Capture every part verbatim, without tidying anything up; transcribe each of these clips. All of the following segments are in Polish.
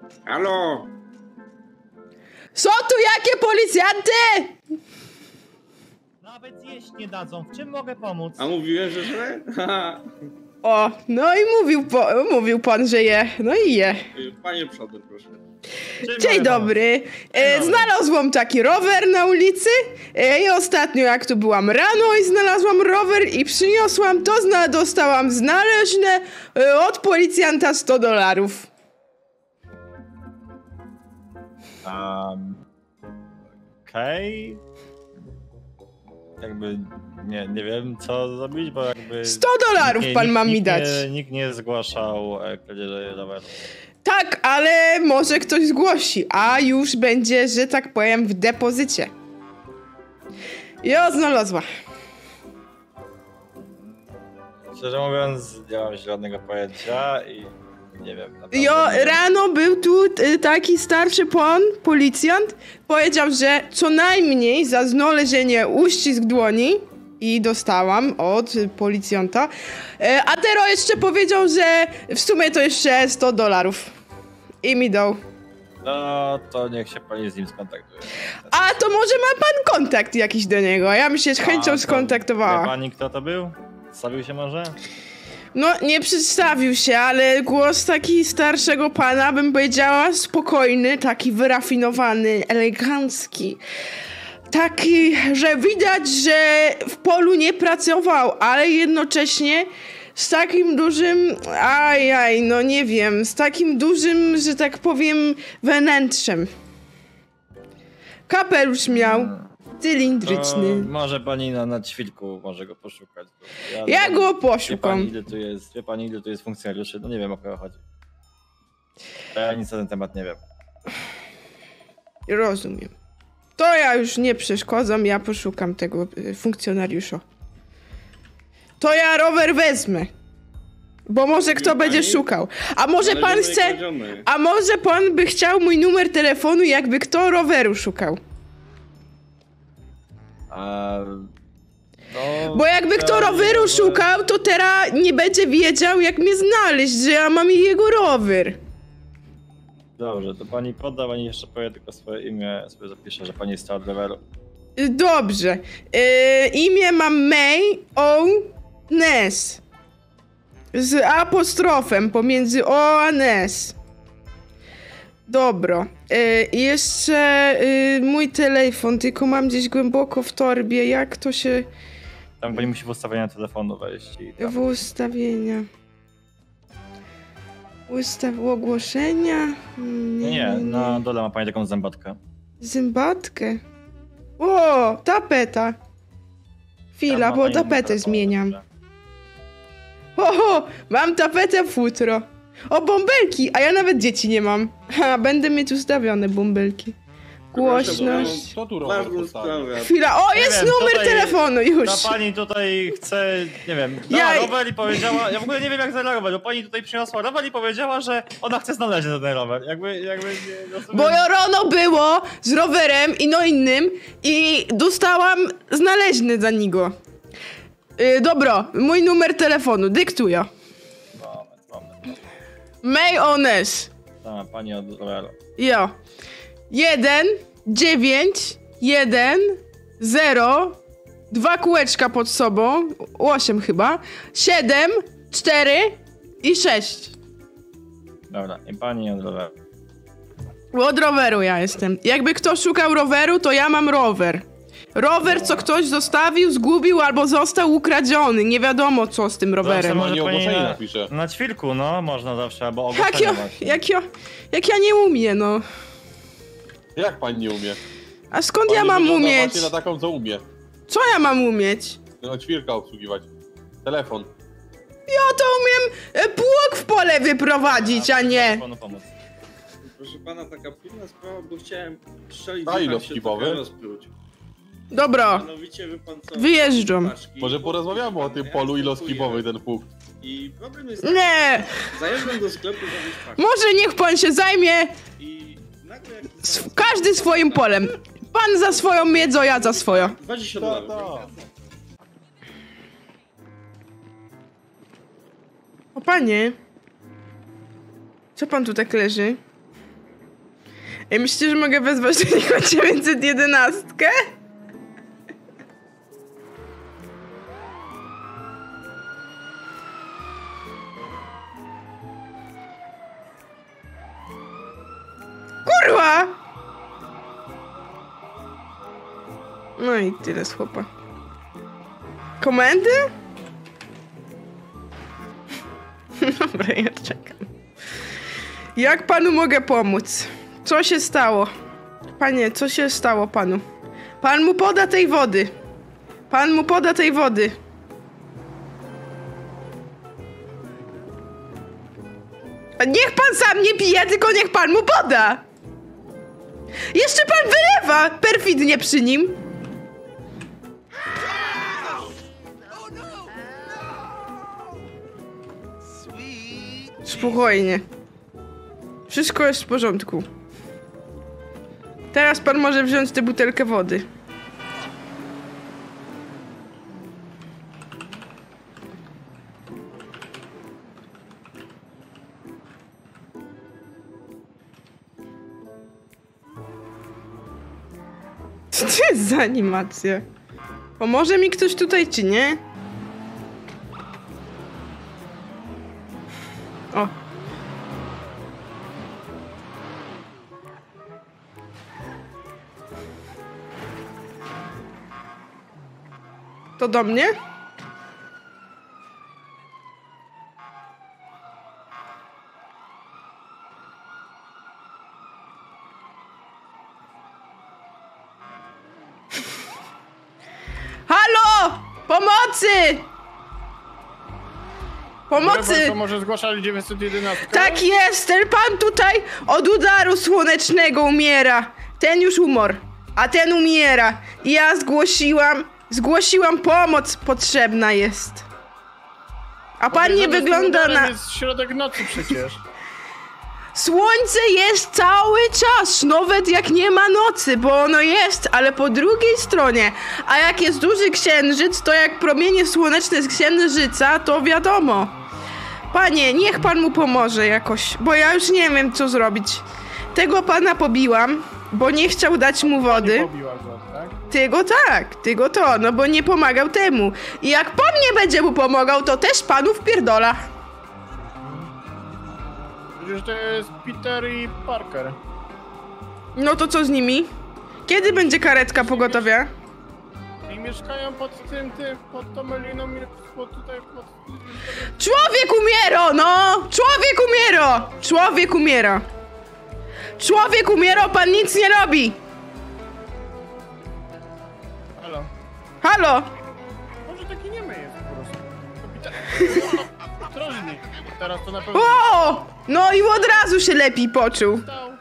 Halo? Są tu jakie policjanty? Nawet jeść nie dadzą. W czym mogę pomóc? A mówiłem, że źle? O, no i mówił, po, mówił pan, że je. No i je. Panie przodem, proszę. Czym Dzień mogę dobry. E, dobry. znalazłam taki rower na ulicy e, i ostatnio jak tu byłam rano i znalazłam rower i przyniosłam to, zna dostałam znaleźne e, od policjanta sto dolarów. Um, Okej. Okay. Jakby nie, nie wiem co zrobić, bo jakby... sto dolarów pan nikt, ma mi nikt dać. Nie, nikt nie zgłaszał kradzieży roweru. Tak, ale może ktoś zgłosi, a już będzie, że tak powiem, w depozycie. Ja znalazła. Szczerze mówiąc, nie mam zielonego pojęcia i nie wiem. Jo, nie wiem. rano był tu y, taki starszy pan, policjant, powiedział, że co najmniej za znalezienie uścisk dłoni i dostałam od policjanta, y, a teraz jeszcze powiedział, że w sumie to jeszcze sto dolarów i mi dał. No to niech się pani z nim skontaktuje. A to może ma pan kontakt jakiś do niego, ja bym się z chęcią A, to skontaktowała. Wie pani kto to był? Stawił się może? No, nie przedstawił się, ale głos taki starszego pana, bym powiedziała, spokojny, taki wyrafinowany, elegancki. Taki, że widać, że w polu nie pracował, ale jednocześnie z takim dużym, ajaj, no nie wiem, z takim dużym, że tak powiem, wnętrzem. Kapelusz miał. Cylindryczny. No, może pani na, na ćwilku może go poszukać. Ja, Ja no, go Wie poszukam. pani, ile tu jest, wie pani, ile tu jest funkcjonariuszy? No nie wiem, o kogo chodzi. Ja nic na ten temat nie wiem. Rozumiem. To ja już nie przeszkadzam, ja poszukam tego y, funkcjonariusza. To ja rower wezmę. Bo może kto Pani? będzie szukał. A może Ale pan żadnej chce... kradzionej. A może pan by chciał mój numer telefonu, jakby kto roweru szukał. A, no, Bo jakby kto ja- roweru szukał, to teraz nie będzie wiedział, jak mnie znaleźć, że ja mam jego rower. Dobrze, to pani poda, pani jeszcze powie tylko swoje imię, sobie zapiszę, że pani jest od roweru. Y, Dobrze. Y, imię mam May O. Ness. Z apostrofem pomiędzy O a Ness. Dobro. Y, jeszcze y, mój telefon, tylko mam gdzieś głęboko w torbie. Jak to się... Tam pani musi w ustawienia telefonu wejść i tam. W ustawienia... Ustaw ogłoszenia? Nie, nie, na dole ma pani taką zębatkę. Zębatkę. O, tapeta. Chwila, Tam ma bo pani numer tapetę telefonu, zmieniam. dobrze. Oho, mam tapetę futro. O, bąbelki, a ja nawet dzieci nie mam. Ha, będę mieć ustawione bąbelki. Głośność. Co tu rower Ważna postawił? sprawa. Chwila, o, Nie jest wiem, numer tutaj- telefonu już. Ta pani tutaj chce, nie wiem, Ja- dała rower i powiedziała, ja w ogóle nie wiem jak zareagować, bo pani tutaj przyniosła rower i powiedziała, że ona chce znaleźć ten rower. Jakby, jakby nie rozumiem. Bo rano było z rowerem i no innym i dostałam znaleźny za niego. Yy, dobro, mój numer telefonu, dyktuję. Moment, moment. May Ones. Ta pani od roweru. Jo. Jeden, dziewięć, jeden, zero, dwa kółeczka pod sobą, osiem chyba, siedem, cztery i sześć. Dobra, i pani od roweru. Od roweru ja jestem. Jakby kto szukał roweru, to ja mam rower. Rower, co ktoś zostawił, zgubił albo został ukradziony. Nie wiadomo co z tym rowerem. Może Pani pani ogłoszenie na, napisze. na ćwilku, no, można zawsze, albo Jak ogłoszenie ja, właśnie. jak ja, jak ja nie umiem, no. Jak pani nie umie? A skąd Pani ja mam wygląda umieć? właśnie na taką, co umie. Co ja mam umieć? No, ćwirka obsługiwać. Telefon. Ja to umiem e, pług w pole wyprowadzić, a nie. Panu pomóc. Proszę pana, taka pilna sprawa, bo chciałem strzelić, A że ile tam się skibowy? trochę rozpluć. Dobra, Mianowicie, wie pan co? wyjeżdżam. Paczki, Może porozmawiamy o tym ja polu kupuję. iloskibowy ten pług. I problem jest taki, Nie, zajeżdżam do sklepu zawieźć paczki może niech pan się zajmie i nagle jak... sw- każdy swoim polem. Pan za swoją miedzą, ja za swoją. dwadzieścia Ta, dolarów. ta. O panie, co pan tu tak leży? Ja myślę, że mogę wezwać do niego dziewięćset jedenaście? Kurwa! No i tyle z chłopa. Komendy? Dobra, ja czekam. Jak panu mogę pomóc? Co się stało? Panie, co się stało panu? Pan mu poda tej wody. Pan mu poda tej wody. A niech pan sam nie pije, tylko niech pan mu poda. Jeszcze pan wylewa perfidnie przy nim. Spokojnie. Wszystko jest w porządku. Teraz pan może wziąć tę butelkę wody. Co to jest za animacja? Pomoże mi ktoś tutaj, czy nie? O. To do mnie? Halo! Pomocy! Pomocy! To może zgłaszali dziewięćset jedenaście? Tak jest! Ten pan tutaj od udaru słonecznego umiera. Ten już umarł, a ten umiera. I ja zgłosiłam, zgłosiłam pomoc potrzebna jest. A pan nie wygląda na... jest środek nocy przecież. Słońce jest cały czas, nawet jak nie ma nocy, bo ono jest, ale po drugiej stronie. A jak jest duży księżyc, to jak promienie słoneczne z księżyca, to wiadomo. Panie, niech pan mu pomoże jakoś, bo ja już nie wiem, co zrobić. Tego pana pobiłam, bo nie chciał dać mu wody. Pobiła go, tak? Ty go tak, ty go to, no bo nie pomagał temu. I jak pan nie będzie mu pomagał, to też panu wpierdola. Przecież to jest Peter i Parker. No to co z nimi? Kiedy będzie karetka pogotowia? I mieszkają pod tym, tym, pod tą meliną, pod tutaj, pod... Człowiek umiera, no! Człowiek umiera! Człowiek umiera! Człowiek umiera, pan nic nie robi! Halo? Halo! Może taki niemy jest po prostu. To Peter... Ostrożnie. Teraz to na pewno... O! No i od razu się lepiej poczuł. Stał. Stał.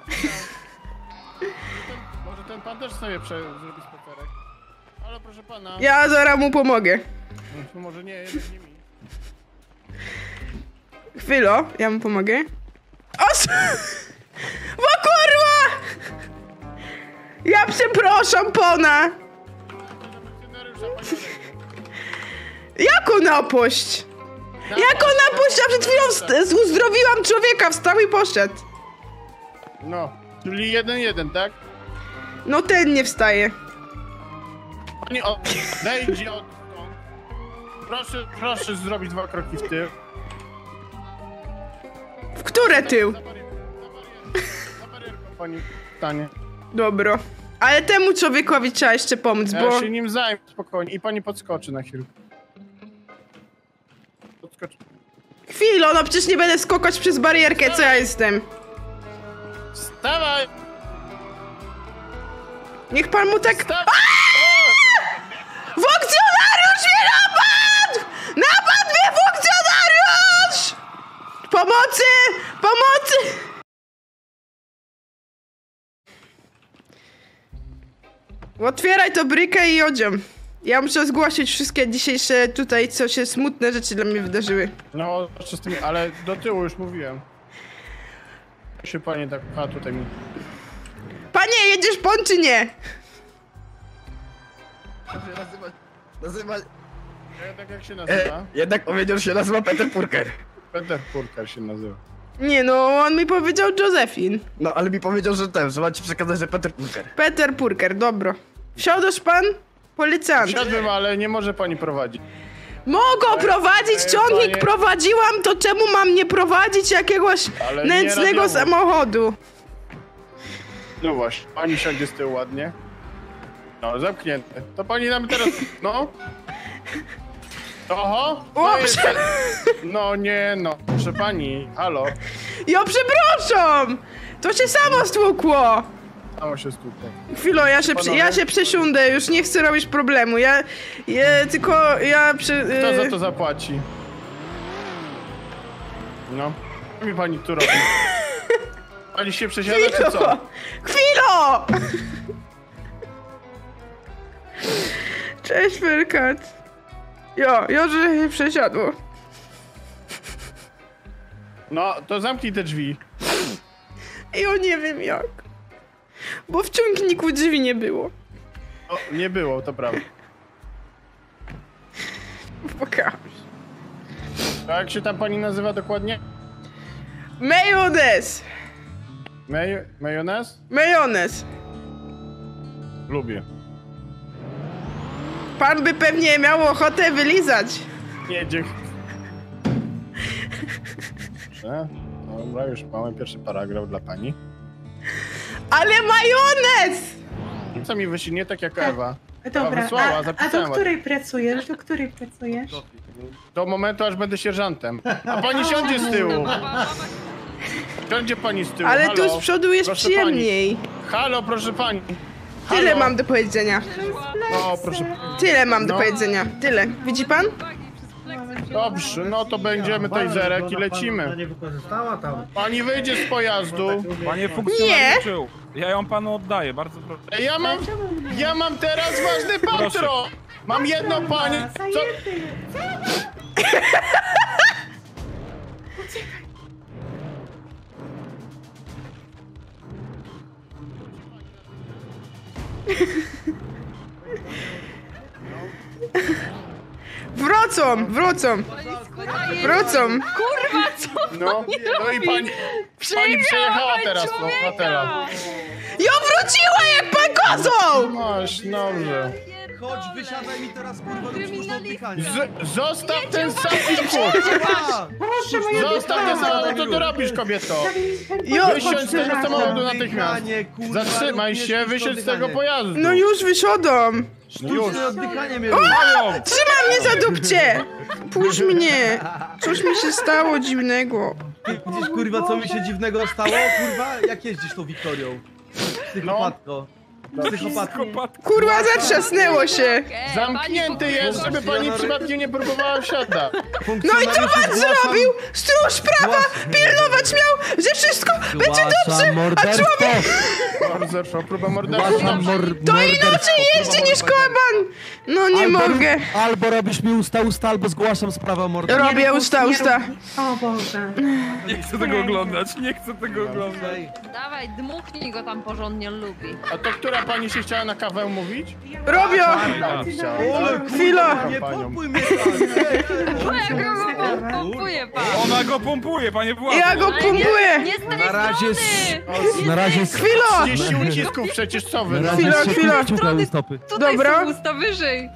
Może ten pan też sobie prze... zrobi spacerek. Ale proszę pana... Ja zaraz mu pomogę. No, może nie, jednak nie mi. Chwilo, ja mu pomogę. O! O kurwa! Ja przepraszam pana! Jaką napość? Jaką napość? Ja przed chwilą wst- uzdrowiłam człowieka, wstał i poszedł. No, czyli jeden jeden, tak? No ten nie wstaje. Pani o... Wejdzie od... Proszę, proszę zrobić dwa kroki w tył. W które tył? Za barierką, za barierką, za barierką pani stanie. Dobro. Ale temu człowiekowi trzeba jeszcze pomóc, Ja bo... się nim zajmę spokojnie i pani podskoczy na chwilę. Podskoczy. Chwilę, no przecież nie będę skokać przez barierkę, co ja jestem. Wstawaj! Niech pan mu tak... Wstawaj! Funkcjonariusz mnie napadł! Napadł mnie funkcjonariusz! Pomocy! Pomocy! Otwieraj to brykę i odziom. Ja muszę zgłosić wszystkie dzisiejsze tutaj, co się smutne rzeczy dla mnie wydarzyły. No, jeszcze z tymi, ale do tyłu już mówiłem. Się pani tak pcha tutaj mi. Panie, jedziesz pon czy nie? Nazywa... Nazywa... Ja, tak jak się nazywa? E, jednak powiedział, że się nazywa Peter Parker. Peter Parker się nazywa. Nie no, on mi powiedział Josephine. No, ale mi powiedział, że ten, że macie przekazać, że Peter Purker. Peter Purker, dobro. Wsiadasz pan? Policjant. Siadłem, ale nie może pani prowadzić. Mogę prowadzić, Ej, ciągnik panie- prowadziłam, to czemu mam nie prowadzić jakiegoś Ale nie nędznego radiowo. samochodu? No właśnie, pani siądzie z tyłu ładnie. No, zamknięte. To pani nam teraz... No. Oho! O, to jest- prze- No nie no, proszę pani, halo. Ja przepraszam! To się samo stłukło! Samo się stłukło. Chwilo, ja się, przy- ja się przesiądę, już nie chcę robić problemu. Ja, ja tylko, ja przy... Kto za y- to zapłaci? No. Co mi pani tu robi? Pani się przesiada, czy co? Chwilo! Chwilo! Cześć, Fyrkat. Jo, jo, że się przesiadło. No, to zamknij te drzwi. Ja nie wiem jak. Bo w ciągniku drzwi nie było. O, nie było, to prawda. Pokaż. A jak się tam pani nazywa dokładnie? Majonez! Maj majonez? Majonez. Lubię. Pan by pewnie miał ochotę wylizać. Nie, dziękuję. Dobrze. Dobra, już mamy pierwszy paragraf dla pani. Ale majonez! Co mi wyszli nie tak jak Ewa. Dobra, wysłała, a, a do zapisałem. której pracujesz? Do której pracujesz? Do momentu, aż będę sierżantem. A pani siądzie z tyłu. Siądzie pani z tyłu. Ale Halo. tu z przodu jest Proszę przyjemniej. Pani. Halo, proszę pani. Halo. Tyle mam do powiedzenia. No, proszę. Tyle mam do No. powiedzenia. Tyle. Widzi pan? Dobrze, no to będziemy taserek i lecimy. Nie wykorzystała tam. Pani wyjdzie z pojazdu. Panie funkcjonariuszu, ja ją panu oddaję, bardzo proszę. Ej, Ja mam, ja mam teraz ważny patro. Mam jedno panie. Co? Wrócą, wrócą. Wrócą. Kurwa, co No, no i pani, pani przejechała teraz po hotela. Ja wróciła jak pan kozą! Masz, dobrze. Chodź, wysiadaj mi teraz, kurwa, do przyszło oddychania. Z, zostaw ten samochód! Zostaw ten samochód, co ty robisz, kobieto? Jo, Wysiądź z tego samochodu natychmiast. Zatrzymaj się, wysiądź z tego pojazdu. no już wysiadam. No już. Sztuczne oddychanie mnie Trzyma mnie za dupcie! Puść mnie! Coś mi się stało dziwnego. Ty widzisz, kurwa, co mi się dziwnego stało, kurwa? Jak jeździsz tą Wiktorią? Psychopatko. Psychopatko. Kurwa, zatrzasnęło się. Zamknięty jest, żeby pani przypadkiem nie próbowała wsiadać. No i co pan zrobił? Stróż prawa pilnować miał, że wszystko będzie dobrze, a człowiek... Morderstwo, próba morderstwa. To inaczej jeździ niż koban! No nie mogę. Albo robisz mi usta usta, albo zgłaszam sprawę o morderstwie. Robię usta usta. O Boże. Nie chcę tego oglądać, nie chcę tego oglądać. Dawaj, dmuchnij go tam porządnie, on lubi. A to która pani się chciała na kawę umówić? Robię. Chciała. Chwila. Nie pompuj mnie tam! O, jak go pompuje pan! Ona go pompuje, panie Władku. Ja go pompuję. Nie z tej Na razie strony! Na razie Chwila. trzydzieści ucisków przecież co wy? Na no? Chwila, razie chwila. się kciukają stopy. Tutaj Dobra. są usta wyżej.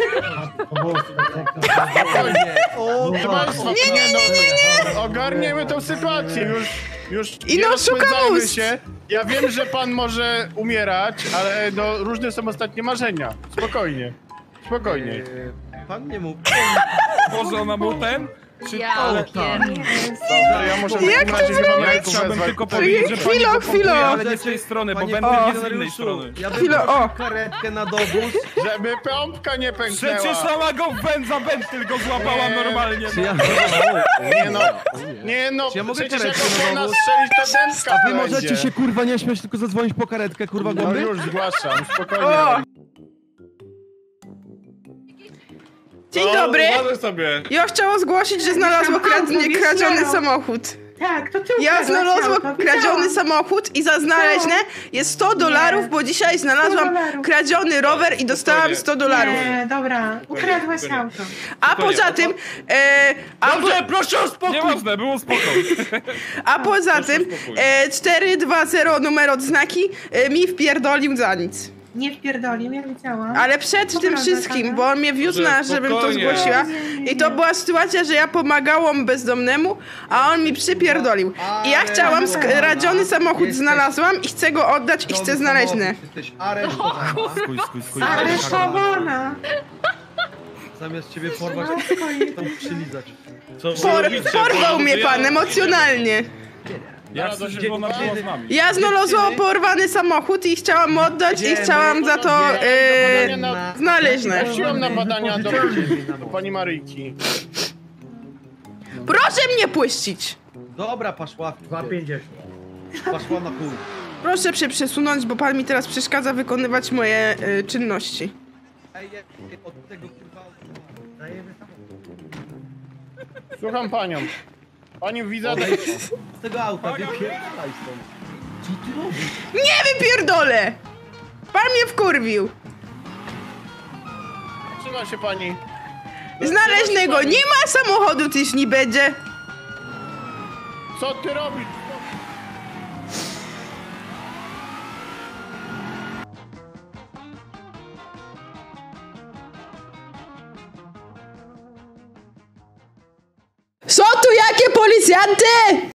O, Proszę państwa, nie, nie, nie, nie. Ogarniemy tą sytuację, już, już I nie no, rozpędzajmy szukam ust. się. Ja wiem, że pan może umierać, ale no, różne są ostatnie marzenia. Spokojnie, spokojnie. Pan nie mógł. Boże, ona był ten? Czy... Ja Ale pierdolę. Dobrze, ja muszę w Jak takim to razie chyba zrobić? Majku Chciałbym wezwać. tylko powiedzieć, że pani Chwilo, go pompuje, chwilo. ale nie z tej strony, bo Panie będę O. jest z innej strony. Ja bym Chwilę, o. prosił karetkę na dowóz. Żeby pompka nie pęknęła. Przecież ona go w węd za wentyl go złapała Nie. normalnie. Czy ja... Nie no, nie no, Czy ja mogę przecież jak karetkę on na nas dowóz? strzelić, to dętka Wy będzie. możecie się kurwa nie śmiać, tylko zadzwonić po karetkę, kurwa No gąby? już zgłaszam, O. spokojnie. Dzień dobry. Uważaj sobie. Ja chciałam zgłosić, że znalazło kradznie, kradziony samochód. Tak, to ty Ja ukradłaś znalazłam auto, kradziony widziałam. samochód i za znaleźne jest sto dolarów, bo dzisiaj znalazłam dolarów. kradziony rower i dostałam sto dolarów. Nie, dobra, ukradłaś auto. A poza tym, e, a, po, Dobrze, proszę o spokój! Nieważne, było spoko. a poza tym e, cztery dwa zero numer odznaki e, mi wpierdolił za nic. Nie wpierdolił, ja widziałam. Ale przed tym Dobra, wszystkim, dobra. bo on mnie wiózł na, żebym to spokojnie. zgłosiła. I to była sytuacja, że ja pomagałam bezdomnemu, a on mi przypierdolił. I ja chciałam, skradziony samochód znalazłam i chcę go oddać i chcę znaleźne. Jesteś aresztowana. Skuj, skuj, skuj. Aresztowana. Zamiast ciebie porwać, to przylizać. Por, porwał mnie pan emocjonalnie. Ja chcę, żeby ona była z nami. Ja znalazłam porwany samochód i chciałam mu oddać i chciałam za to e, znaleźne. Prosiłem na badania do, do pani Maryjki. Proszę mnie puścić. Dobra, paszła. dwa pięćdziesiąt. Paszła na pół. Proszę się przesunąć, bo pan mi teraz przeszkadza wykonywać moje e, czynności. Ej, ej, od tego kurwa... Słucham panią. Pani widzę... Odejdź z tego auta, wypierdalaj stąd. Co ty robisz? Nie wypierdolę! Pan mnie wkurwił. Trzyma się pani. Znaleźnego nie ma, samochodu też nie będzie. Co ty robisz? Są tu jakie policjanty?